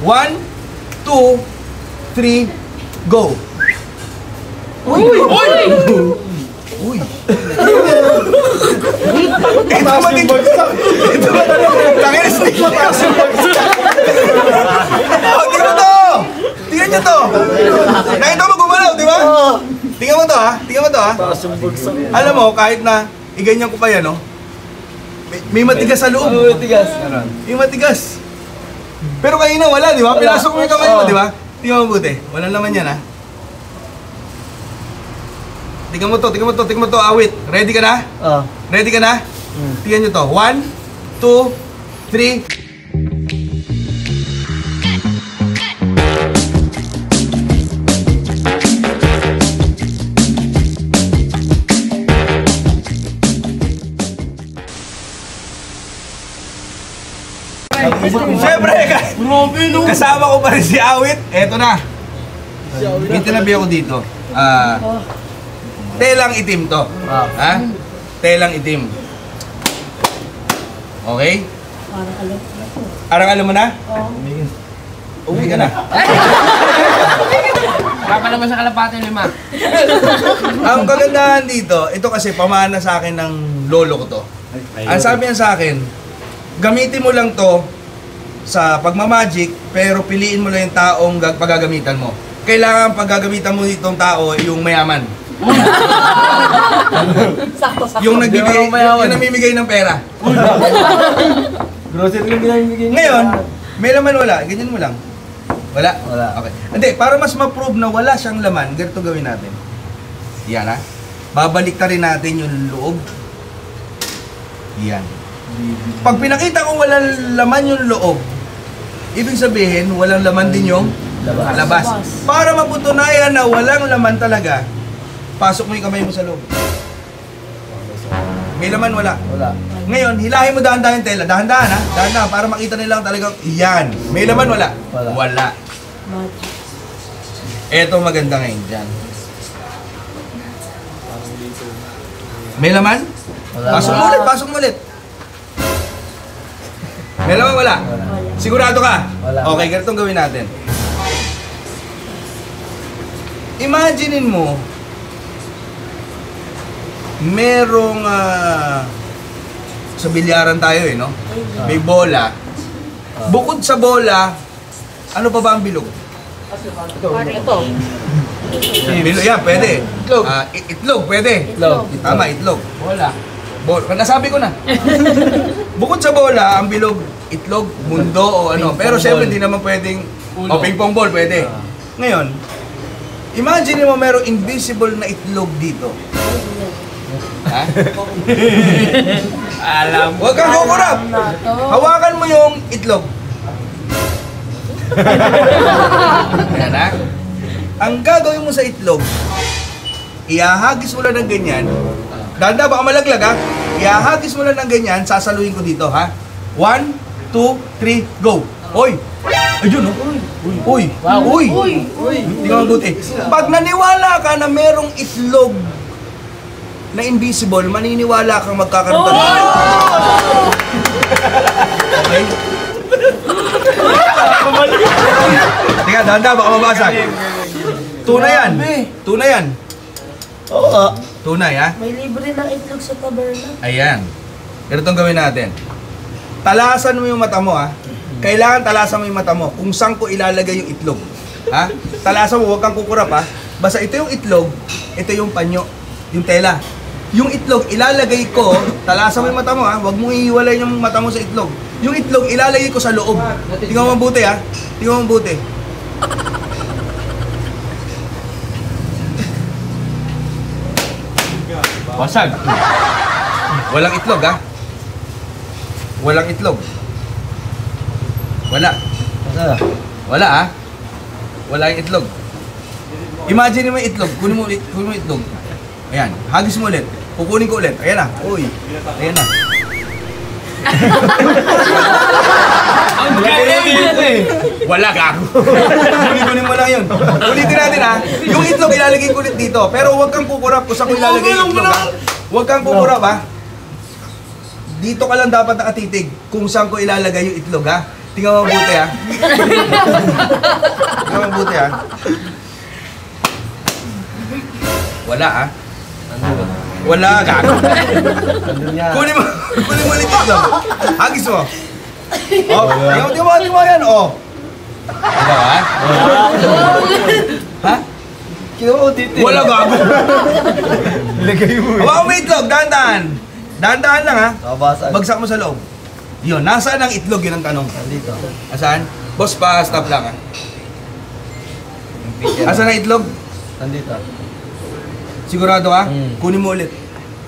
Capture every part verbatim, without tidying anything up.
One, two, three, go! Uy! Uy! Uy! Ito matig... Ito matig... Tangin, stick mo taas yung bagsak! Oh, tingnan mo to! Tingnan nyo to! Nakita mo gumalaw, di ba? Tingnan mo to ha, tingnan mo to ha. Alam mo, kahit na iganyan ko pa yan, no? May, may matigas sa loob. May matigas. May matigas. Pero kanina wala, di ba? Pinasok mo yung kamay mo, di ba? Tingnan mo buti. Walang laman yan ha. Tingnan mo to, tingnan mo to, tingnan mo to, awit. Ready ka na? Oo. Ready ka na? Tingnan nyo to. One, two, three. Siyempre, kasama ko pa rin si Awit. Eto na. May tinabi ako dito. Ah, telang itim to. Ha? Telang itim. Okay? Parang alam ko na po. Arang alam mo na? Oo. Uwi ka na. Kapa naman sa kalapate lima. Ang kagandahan dito, ito kasi pamana sa akin ng lolo ko to. Ang sabi niya sa akin, gamitin mo lang to sa pagmamagic, pero piliin mo lang yung taong gag- paggagamitan mo. Kailangan paggagamitan mo itong tao yung mayaman. Sakto, sakto. Yung nagbibigay, yung namimigay ng pera. Grocery lang binibigay niya. Ngayon, may laman wala, ganyan mo lang. Wala? Wala. Okay. Hindi, para mas ma-prove na wala siyang laman, ganito gawin natin. Yan ha. Babalik rin natin yung loob. Yan. Pag pinakita kong walang laman yung loob, ibig sabihin, walang laman din yung labas. labas. Para maputunayan na walang laman talaga, pasok mo yung kamay mo sa loob. May laman, wala. Wala. Ngayon, hilahin mo dahan-dahan yung tela. Dahan-dahan ha. Dahan-dahan para makita nila talagang, yan. May laman, wala. Wala. Wala. Magic. Eto maganda ngayon dyan. May laman? Wala. Pasok mo ulit, pasok mo ulit. May laman, wala? Wala. Sigurado ka? Wala. Okay, ganitong gawin natin. Imaginein mo, merong ah, sa bilyaran tayo eh, no? May bola. Bukod sa bola, ano pa ba ang bilog? Parang ito. Bilog, yan, pwede. Itlog. Ah, i- itlog, pwede. Itlog. Tama, itlog. Wala. Bol, nasabi ko na. Bukod sa bola, ang bilog, itlog, mundo o ano. Pero syempre, hindi naman pwedeng, o ping pong ball, pwede. Ngayon, imagine mo merong invisible na itlog dito. Ha? Alam. Huwag kang kukurap. Na to. Hawakan mo yung itlog. Yan ha? Ang gagawin mo sa itlog, ihahagis mo lang ng ganyan. Danda, baka malaglag ha? Ihahagis mo lang ng ganyan, sasaluhin ko dito ha? One, two, three, go! Oy! Ayun oh! Uy! Uy! Wow. Uy! Uy! Uy. Hindi ka mabuti. Pag naniwala ka na merong itlog na invisible, maniniwala kang magkakaroon ka ng okay? Teka, danda, baka mabasag. Tunay yan. Tunay yan. Oo. Tunay ha? May libre ng itlog sa taberna. Ayan. Ganito ang gawin natin. Talasan mo yung mata mo ha. Kailangan talasan mo yung mata mo kung saan ko ilalagay yung itlog. Ha? Talasan mo, huwag kang kukurap ha. Basta ito yung itlog, ito yung panyo, yung tela. Yung itlog, ilalagay ko, talasan mo yung mata mo ha. Huwag mong ihiwalay yung mata mo sa itlog. Yung itlog, ilalagay ko sa loob. Tingnan mo mabuti ha. Tingnan mo mabuti. Wasag. Walang itlog ha. Walang itlog. Wala. Wala. Wala ha. Wala yung itlog. Imagine mo yung itlog. Kunin mo, ulit- kunin mo yung itlog. Ayan. Hagis mo ulit. Kukunin ko ulit. Ayan na. Uy. Ayan na. Ang galing! Wala gago. Kunin-kunin mo lang yun. Ulitin natin ha. Yung itlog ilalagay ko ulit dito. Pero huwag kang kukurap kung saan ko ilalagay yung itlog ha. Huwag kang kukurap ha. Dito ka lang dapat nakatitig kung saan ko ilalagay yung itlog ha. Tingnan mo mabuti ha. Tingnan mo mabuti ha. Wala ha. Wala, gago. Kunin mo, kunin mo ulit ito. Hagis mo. Oh, tingnan mo, tingnan mo, tingnan mo yan, oh. Wala ha? Ha? Kinuha ko dito. Wala, gago. Ilagay mo. Hawakan mo itlog, dahan-dahan. Dahan-dahan lang ha. Nakabasag. Bagsak mo sa loob. Yun, nasaan ang itlog? Yun ang tanong. Nandito. Nasaan? Boss, pa-stop lang ha. Nasaan ang itlog? Nandito. Sigurado ka? Hmm. Kunin mo ulit.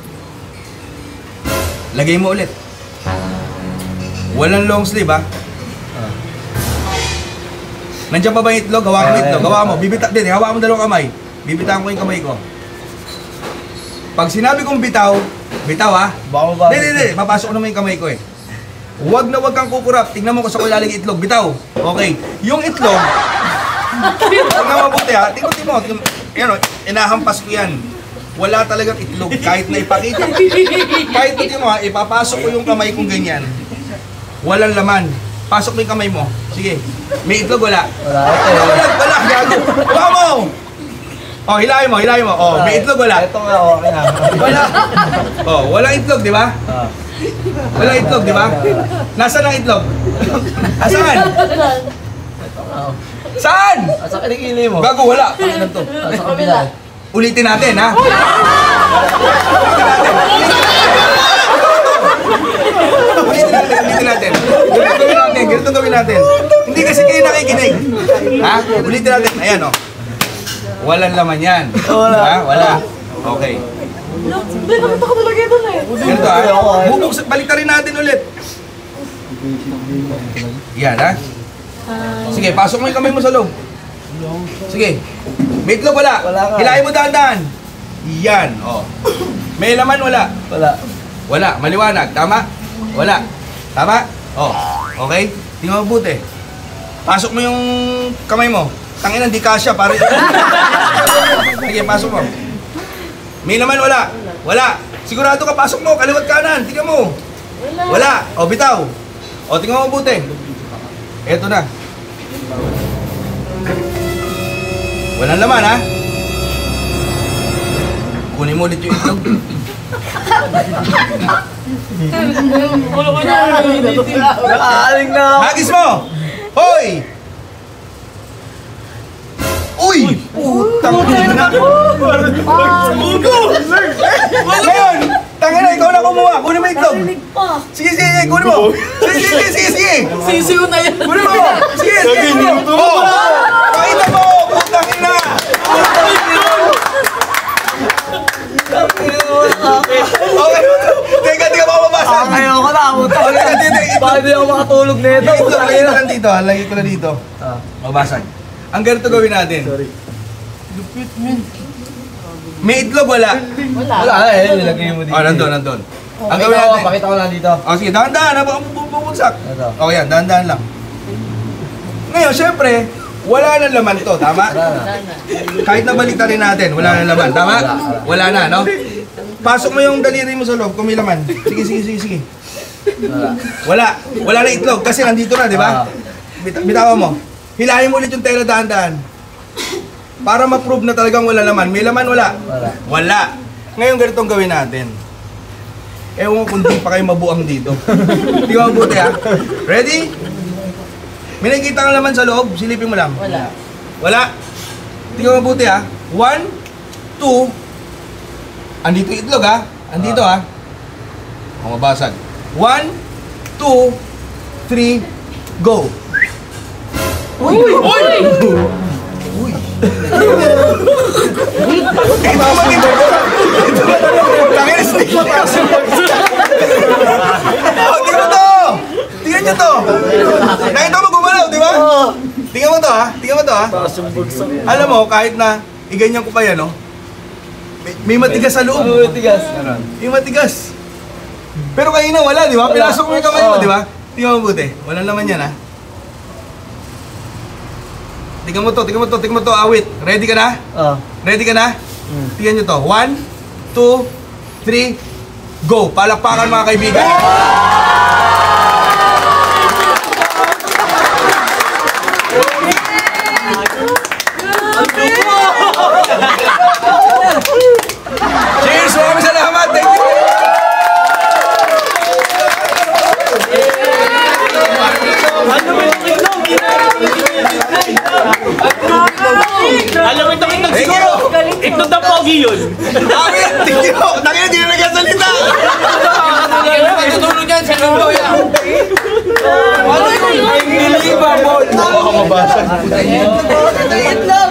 Lagay mo ulit. Walang long sleeve ha. Ah. Nandiyan pa ba yung itlog? Hawakan mo Ah, itlog. eh. Hawakan mo. Bibita, din, hawakan mo dalawang kamay. Bibitawan ko yung kamay ko. Pag sinabi kong bitaw, bitaw ha. Baka mo ba? Hindi, hindi, hindi. Mapasok naman yung kamay ko eh. Huwag na huwag kang kukurap. Tingnan mo kung saan ko ilalagay itlog. Bitaw. Okay. Yung itlog, tingnan mo mabuti ha. Tingnan mo, tingnan mo. Yan o, inahampas ko yan. Wala talagang itlog. Kahit na ipakita. Kahit tingnan mo ha, ipapasok ko yung kamay kong ganyan. Walang laman. Pasok mo yung kamay mo. Sige. May itlog, wala. Wala. Ito. Wala, wala. Gago. Wala mo. Oh, hilahin mo, hilahin mo. Oh, may itlog, wala. Ito nga, okay na. Wala. Oh, walang itlog, di ba? Ah. Wala itlog, di ba? Nasaan ang itlog? Asaan? Ito nga. oh. Saan? Asa kilikili mo? Gago, wala. Pangilan to. Asa kabila. Ulitin natin, ha? Ulitin natin. Ulitin natin, ulitin natin. Ganito gawin natin, ganito gawin natin. Hindi kasi kayo nakikinig. Ha? Ulitin natin. Ayan, oh. Walang laman yan. Wala. Ha? Wala. Okay. Hindi, nakita ko talaga ito na eh. Ganito, ha? Bubuksan, balik rin natin ulit. Yan, ha? Sige, pasok mo yung kamay mo sa loob. Sige. May itlog, wala. Wala ka. Hilahin mo dahan-dahan. Yan, oh. May laman, wala. Wala. Wala. Maliwanag. Tama? Wala. Tama? Oh. Okay? Tingnan mo mabuti. Pasok mo yung kamay mo. Tangina, di kasya. Pare. Sige, pasok mo. May laman, wala. Wala. Sigurado ka, pasok mo. Kaliwat kanan. Tingnan mo. Wala. O, bitaw. O, tingnan mo mabuti. Eto na. Walang laman, ha? Kunin mo ulit yung itlog. Ulo ko na. Nakaaling na ako. Hagis mo! Hoy! Uy! Putang ina! Ngayon! Tangina, ikaw na kumuha. Kunin mo yung itlog. Narinig pa. Sige, sige, sige. Kunin mo. Sige, sige, sige, sige. Sisiw na yan. Kunin mo. Sige, sige. Kunin mo. Oh! Pakita mo! Putang ina! Okay. Teka, teka, baka mabasag. Ah, ayoko na. Puta. Okay, hindi, hindi. Bakit di ako makatulog nito? Yung itlog, lagay ko lang dito. ha. Lagay ko lang dito. Ah. Mabasag. Ang ganito gawin natin. Sorry. May itlog, wala. Wala. Wala eh. Nilagay mo dito. Oh, nandun, nandun. Ang Pakita gawin ko, natin. pakita ko lang dito. Oh, sige, dahan-dahan. Habang bubuksak. Ito. Okay, yan. Dahan-dahan lang. Ngayon, syempre, wala nang laman to. Tama? Wala na. Kahit nabalitan rin natin, wala nang laman. Tama? Wala. Wala na, no? Pasok mo yung daliri mo sa loob kung may laman. Sige, sige, sige, sige. Wala. Wala. Wala na itlog kasi nandito na, di ba? Ah. Bit bitawan mo. Hilahin mo ulit yung tela dahan-dahan. Para ma-prove na talagang wala laman. May laman, wala? Wala. Wala. Ngayon, ganitong gawin natin. Ewan ko kung di pa kayo mabuang dito. Di ba mabuti, ha? Ready? May nakikita kang laman sa loob, silipin mo lang. Wala. Wala. Tingnan mo mabuti, ha? One, two. Andito yung itlog, ha? Andito, ha? O, mabasag. One, two, three, go. Uy! Uy! Uy! Ito naman, ito. Ito naman. Tangin, stick mo pa. Oh, tingnan mo to. Tingnan nyo to. Nakita mo gumalaw, di ba? Tingnan mo to, ha? Tingnan mo to, ha? Alam mo, kahit na iganyan ko pa yan, no? May, may matigas sa loob. Oo, tigas. May matigas. Pero kanina wala, di ba? Pinasok mo yung kamay mo, di ba? Tingnan mo buti. Wala naman yan, ha? Tingnan mo to, tingnan mo to, tingnan mo to, awit. Ready ka na? Ah. Ready ka na? Hmm. Tingnan nyo to. One, two, three, go! Palakpakan mga kaibigan. Cheers! Maraming salamat! Thank you! Alam mo itong itlog Thank siguro. you! Itlog ng pogi yun. Dami! Thank you! Tangina, di na nagkasalita! Natutulog yan, si Lolo yan. Unbelievable! Baka mabasag.